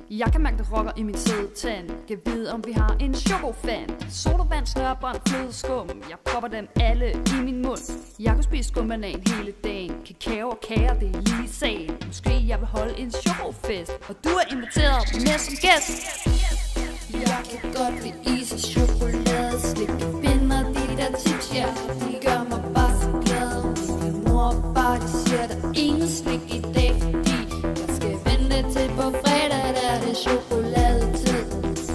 Jeg kan mærke det rocker i min søde tand. Kan vide om vi har en chokofan. Sodavand, snørbånd, flødeskum. Jeg propper dem alle i min mund. Jeg kunne spise skumbanan hele dagen. Kakao og kager, det er lige sagen. Måske jeg vil holde en chokofest, og du er inviteret med som gæst. Jeg kan godt lide is og chokolade. Slik binder de der chips, ja, de gør mig bare så glad. Min mor og far, de siger, der er ingen slik i dag, fordi jeg skal vente til på fredag, der er det chokoladetid.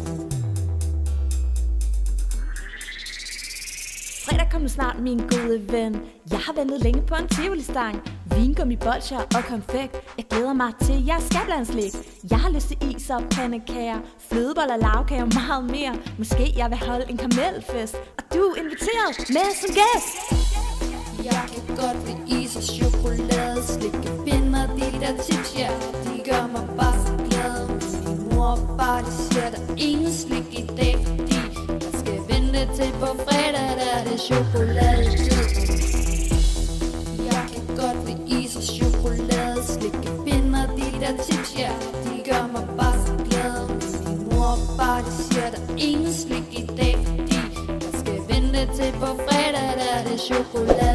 Fredag kommer snart, min gode ven. Jeg har ventet længe på en tivoli-stang. Vingummi, bolsjer og konfekt. Jeg glæder mig til, jeg skal blande slik. Jeg har lyst til is og pandekager, flødeboller, lavkager og meget mere. Måske jeg vil holde en karamelfest, og du er inviteret med som gæst. Jeg kan godt lide is og chokolade. Slik binder de der chips, ja, de gør mig bare så glad. Min mor og far, de siger, der er ingen slik i dag, fordi jeg skal vente til på fredag, der er det chokoladetid. Jeg kan godt lide is og chokolade. Slik binder de der chips, ja, de gør mig bare så glad. Min mor og far, de siger, der er ingen slik i dag, fordi jeg skal vente til på fredag, der er det chokolade.